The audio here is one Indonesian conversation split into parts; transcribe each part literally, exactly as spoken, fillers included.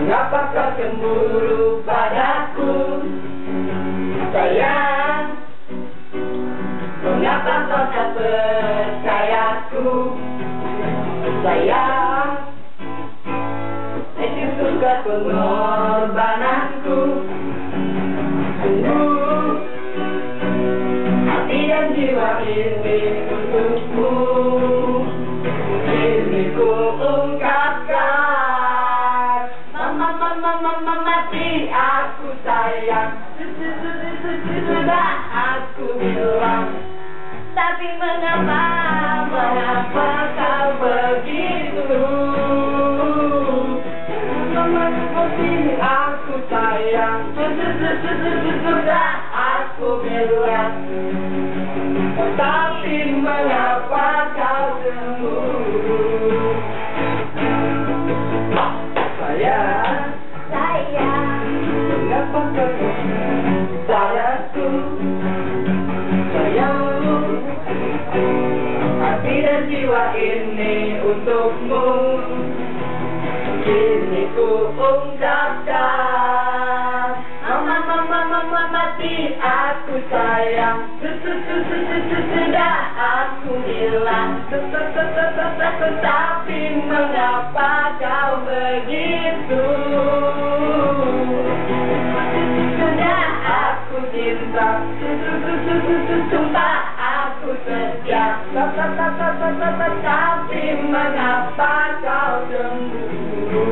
Mengapa kau cemburu padaku, sayang? Mengapa kau tak percayaku, sayang? Itu suka pengorbananku. Sungguh hati dan jiwa ini untukmu. Ini ku ungkapkan. Mama, mama, mama, mati aku sayang. Sudah aku bilang. Tapi mengapa, mengapa kau begitu? Mama, mati aku sayang. Sudah aku bilang. Tapi mengapa kau cemburu? Sayang, sayang, mengapa kau padaku, sayang? Hati dan jiwa ini untukmu. Kini ku ungkapkan. Mama, mama, mama, mati aku sayang. Sudah aku bilang. Tapi mengapa kau begitu? Sudah aku cinta. Sumpah aku setia. Tapi mengapa kau cemburu?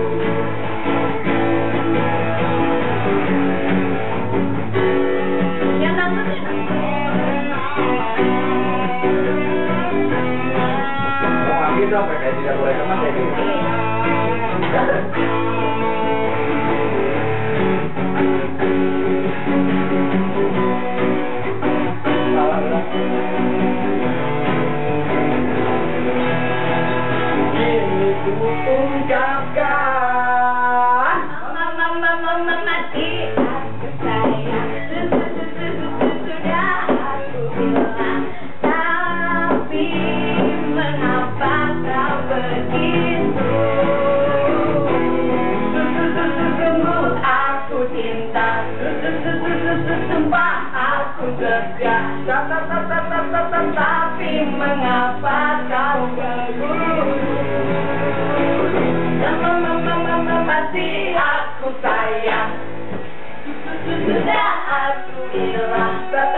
Gitu apa kayak tidak boleh teman kayak gitu. Ini ku ungkapkan. Mama, mama, mama, mati aku sayang. Sudah aku bilang. Tapi mengapa kau begitu? Sungguh aku cinta. Sumpah aku setia. Tapi mengapa kau begitu? Mati aku sayang. Sudah aku bilang.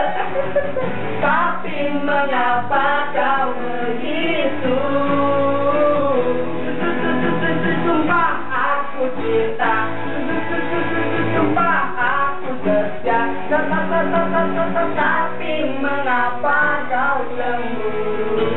Tapi mengapa kau begitu? Sumpah aku cinta. Sumpah aku setia. Tapi mengapa kau cemburu?